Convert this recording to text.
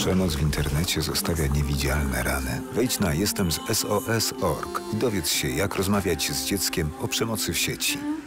Przemoc w internecie zostawia niewidzialne rany. Wejdź na jestem z SOS.org i dowiedz się, jak rozmawiać z dzieckiem o przemocy w sieci.